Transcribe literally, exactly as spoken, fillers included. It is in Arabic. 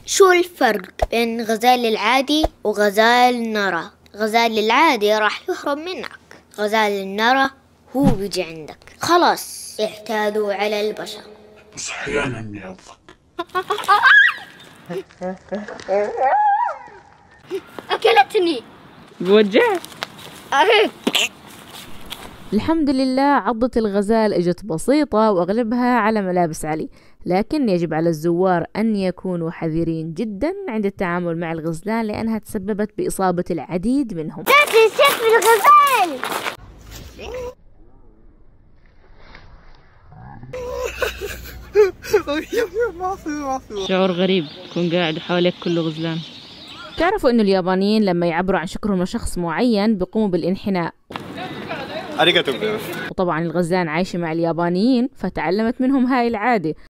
شو الفرق بين غزال العادي وغزال النرى؟ غزال العادي راح يهرب منك، غزال النرى هو بيجي عندك. خلاص اعتادوا على البشر. بس احيانا يعضك. اكلتني بوجعك. أهيك. الحمد لله عضة الغزال اجت بسيطة واغلبها على ملابس علي، لكن يجب على الزوار ان يكونوا حذرين جدا عند التعامل مع الغزلان لانها تسببت باصابة العديد منهم. لا تنسف الغزال. شعور غريب تكون قاعد وحواليك كله غزلان. تعرفوا انه اليابانيين لما يعبروا عن شكرهم لشخص معين بيقوموا بالانحناء، وطبعا الغزلان عايشة مع اليابانيين فتعلمت منهم هاي العادة.